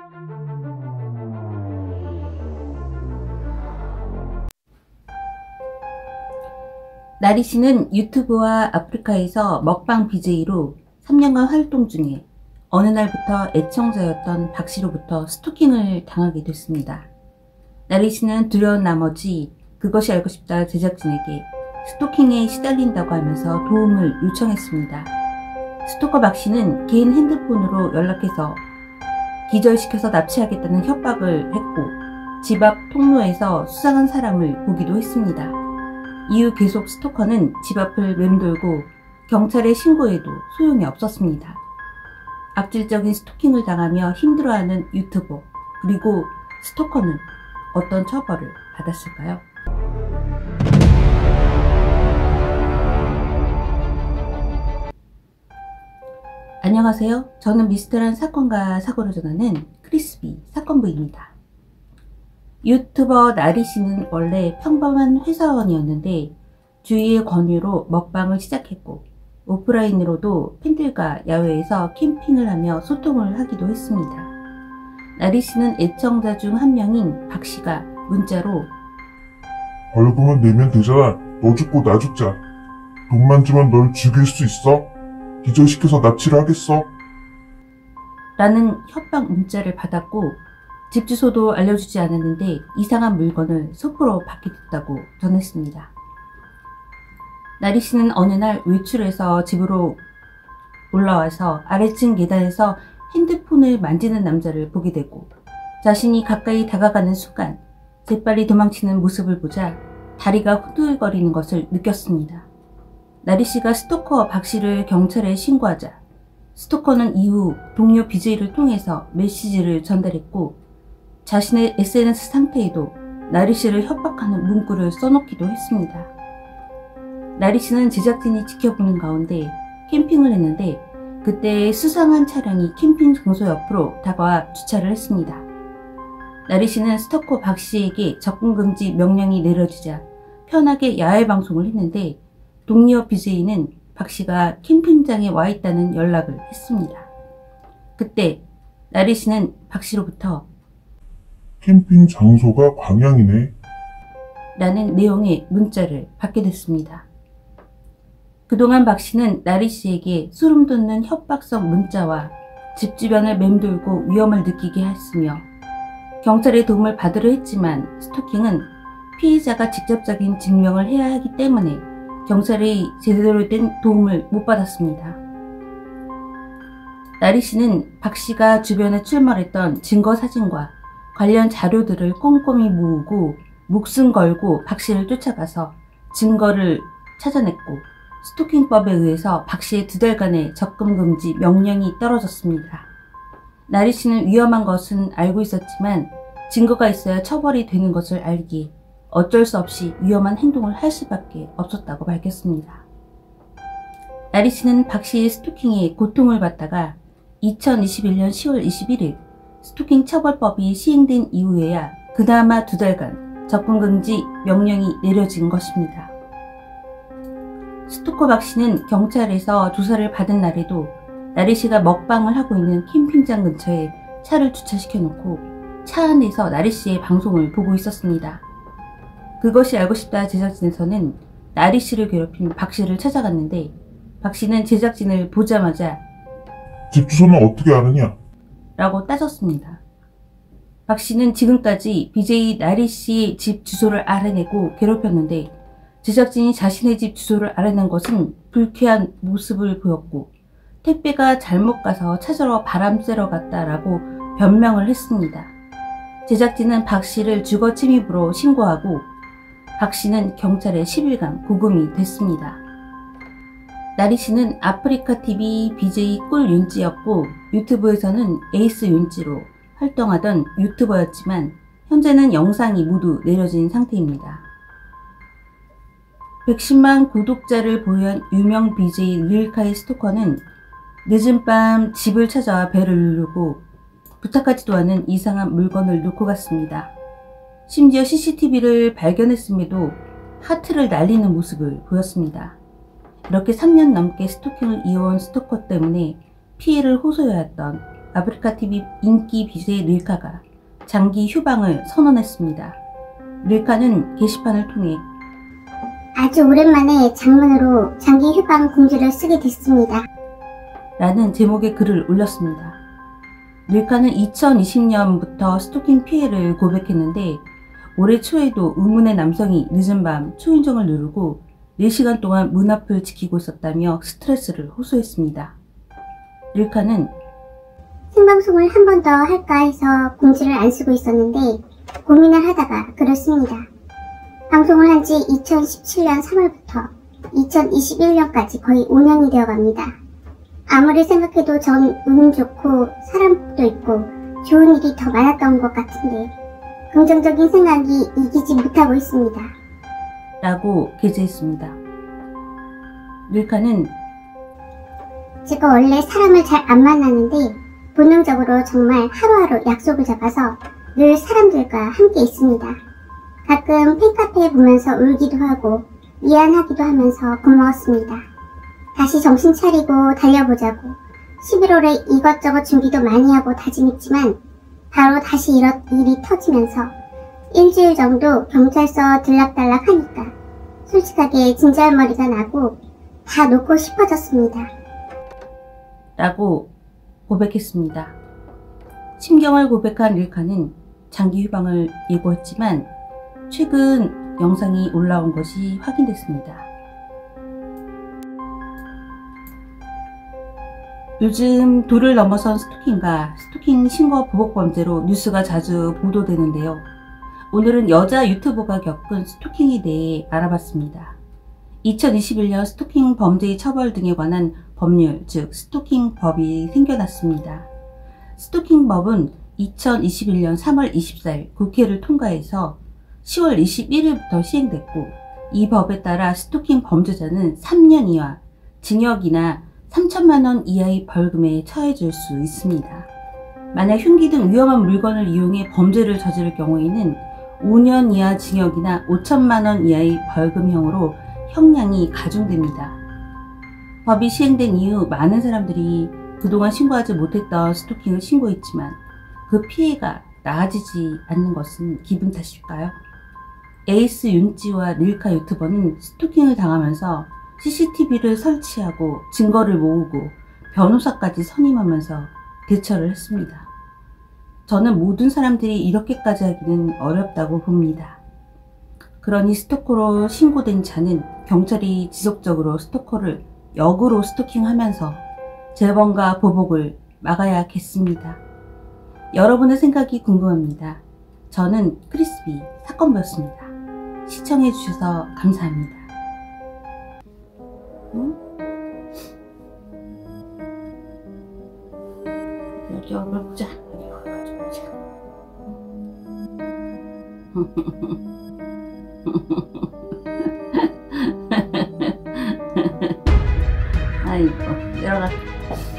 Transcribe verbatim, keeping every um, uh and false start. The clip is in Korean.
나리 씨는 유튜브와 아프리카에서 먹방 비제이로 삼 년간 활동 중에 어느 날부터 애청자였던 박 씨로부터 스토킹을 당하게 됐습니다. 나리 씨는 두려운 나머지 그것이 알고 싶다 제작진에게 스토킹에 시달린다고 하면서 도움을 요청했습니다. 스토커 박 씨는 개인 핸드폰으로 연락해서 기절시켜서 납치하겠다는 협박을 했고 집 앞 통로에서 수상한 사람을 보기도 했습니다. 이후 계속 스토커는 집 앞을 맴돌고 경찰에 신고해도 소용이 없었습니다. 악질적인 스토킹을 당하며 힘들어하는 유튜버 그리고 스토커는 어떤 처벌을 받았을까요? 안녕하세요. 저는 미스터란 사건과 사고를 전하는 크리스비 사건부입니다. 유튜버 나리 씨는 원래 평범한 회사원이었는데 주위의 권유로 먹방을 시작했고 오프라인으로도 팬들과 야외에서 캠핑을 하며 소통을 하기도 했습니다. 나리 씨는 애청자 중 한 명인 박 씨가 문자로 벌금은 내면 되잖아. 너 죽고 나 죽자. 돈만 주면 널 죽일 수 있어? 기절시켜서 납치를 하겠어? 라는 협박 문자를 받았고 집 주소도 알려주지 않았는데 이상한 물건을 소포로 받게 됐다고 전했습니다. 나리 씨는 어느 날 외출해서 집으로 올라와서 아래층 계단에서 핸드폰을 만지는 남자를 보게 되고 자신이 가까이 다가가는 순간 재빨리 도망치는 모습을 보자 다리가 후들거리는 것을 느꼈습니다. 나리 씨가 스토커 박 씨를 경찰에 신고하자 스토커는 이후 동료 비제이를 통해서 메시지를 전달했고 자신의 에스엔에스 상태에도 나리 씨를 협박하는 문구를 써놓기도 했습니다. 나리 씨는 제작진이 지켜보는 가운데 캠핑을 했는데 그때 수상한 차량이 캠핑 장소 옆으로 다가와 주차를 했습니다. 나리 씨는 스토커 박 씨에게 접근 금지 명령이 내려지자 편하게 야외 방송을 했는데 동료 비제이는 박 씨가 캠핑장에 와 있다는 연락을 했습니다. 그때 나리 씨는 박 씨로부터 캠핑 장소가 광양이네 라는 내용의 문자를 받게 됐습니다. 그동안 박 씨는 나리 씨에게 소름 돋는 협박성 문자와 집 주변을 맴돌고 위험을 느끼게 했으며 경찰의 도움을 받으려 했지만 스토킹은 피해자가 직접적인 증명을 해야 하기 때문에 경찰의 제대로 된 도움을 못 받았습니다. 나리 씨는 박 씨가 주변에 출몰했던 증거 사진과 관련 자료들을 꼼꼼히 모으고 목숨 걸고 박 씨를 쫓아가서 증거를 찾아냈고 스토킹법에 의해서 박 씨의 두 달간의 접근 금지 명령이 떨어졌습니다. 나리 씨는 위험한 것은 알고 있었지만 증거가 있어야 처벌이 되는 것을 알기에 어쩔 수 없이 위험한 행동을 할 수밖에 없었다고 밝혔습니다. 나리 씨는 박 씨의 스토킹에 고통을 받다가 이천이십일 년 시월 이십일일 스토킹 처벌법이 시행된 이후에야 그나마 두 달간 접근금지 명령이 내려진 것입니다. 스토커 박 씨는 경찰에서 조사를 받은 날에도 나리 씨가 먹방을 하고 있는 캠핑장 근처에 차를 주차시켜놓고 차 안에서 나리 씨의 방송을 보고 있었습니다. 그것이 알고 싶다 제작진에서는 나리 씨를 괴롭힌 박 씨를 찾아갔는데 박 씨는 제작진을 보자마자 집 주소는 어떻게 아느냐? 라고 따졌습니다. 박 씨는 지금까지 비제이 나리 씨의 집 주소를 알아내고 괴롭혔는데 제작진이 자신의 집 주소를 알아낸 것은 불쾌한 모습을 보였고 택배가 잘못 가서 찾으러 바람 쐬러 갔다라고 변명을 했습니다. 제작진은 박 씨를 주거 침입으로 신고하고 박 씨는 경찰에 십 일간 구금이 됐습니다. 나리 씨는 아프리카티비 비제이 꿀 윤지였고 유튜브에서는 에이스 윤지로 활동하던 유튜버였지만 현재는 영상이 모두 내려진 상태입니다. 백십만 구독자를 보유한 유명 비제이 릴카이 스토커는 늦은 밤 집을 찾아와 배를 누르고 부탁하지도 않은 이상한 물건을 놓고 갔습니다. 심지어 씨씨티비를 발견했음에도 하트를 날리는 모습을 보였습니다. 이렇게 삼 년 넘게 스토킹을 이어온 스토커 때문에 피해를 호소해왔던 아프리카티비 인기 비세 릴카가 장기 휴방을 선언했습니다. 릴카는 게시판을 통해 아주 오랜만에 장문으로 장기 휴방 공지를 쓰게 됐습니다. 라는 제목의 글을 올렸습니다. 릴카는 이천이십 년부터 스토킹 피해를 고백했는데 올해 초에도 의문의 남성이 늦은 밤 초인종을 누르고 네 시간 동안 문 앞을 지키고 있었다며 스트레스를 호소했습니다. 릴카는 생방송을 한 번 더 할까 해서 공지를 안 쓰고 있었는데 고민을 하다가 그렇습니다. 방송을 한 지 이천십칠 년 삼월부터 이천이십일 년까지 거의 오 년이 되어갑니다. 아무리 생각해도 전 운 좋고 사람복도 있고 좋은 일이 더 많았던 것 같은데 긍정적인 생각이 이기지 못하고 있습니다. 라고 게재했습니다. 릴카는 제가 원래 사람을 잘 안 만나는데 본능적으로 정말 하루하루 약속을 잡아서 늘 사람들과 함께 있습니다. 가끔 팬카페에 보면서 울기도 하고 미안하기도 하면서 고마웠습니다. 다시 정신 차리고 달려보자고 십일월에 이것저것 준비도 많이 하고 다짐했지만 바로 다시 이런 일이 터지면서 일주일 정도 경찰서 들락달락 하니까 솔직하게 진절머리가 나고 다 놓고 싶어졌습니다. 라고 고백했습니다. 심경을 고백한 릴카는 장기 휴방을 예고했지만 최근 영상이 올라온 것이 확인됐습니다. 요즘 도를 넘어선 스토킹과 스토킹 신고 보복 범죄로 뉴스가 자주 보도되는데요. 오늘은 여자 유튜버가 겪은 스토킹에 대해 알아봤습니다. 이천이십일 년 스토킹 범죄의 처벌 등에 관한 법률, 즉 스토킹법이 생겨났습니다. 스토킹법은 이천이십일 년 삼월 이십사일 국회를 통과해서 시월 이십일일부터 시행됐고 이 법에 따라 스토킹 범죄자는 삼 년 이하 징역이나 삼천만 원 이하의 벌금에 처해질 수 있습니다. 만약 흉기 등 위험한 물건을 이용해 범죄를 저지를 경우에는 오 년 이하 징역이나 오천만 원 이하의 벌금형으로 형량이 가중됩니다. 법이 시행된 이후 많은 사람들이 그동안 신고하지 못했던 스토킹을 신고했지만 그 피해가 나아지지 않는 것은 기분 탓일까요? 에이스 윤지와 릴카 유튜버는 스토킹을 당하면서 씨씨티비를 설치하고 증거를 모으고 변호사까지 선임하면서 대처를 했습니다. 저는 모든 사람들이 이렇게까지 하기는 어렵다고 봅니다. 그러니 스토커로 신고된 자는 경찰이 지속적으로 스토커를 역으로 스토킹하면서 재범과 보복을 막아야겠습니다. 여러분의 생각이 궁금합니다. 저는 크리스비 사건부였습니다. 시청해주셔서 감사합니다. 응? 여기 어렵자. 여기 와가지고 자. 아이고, 들어가.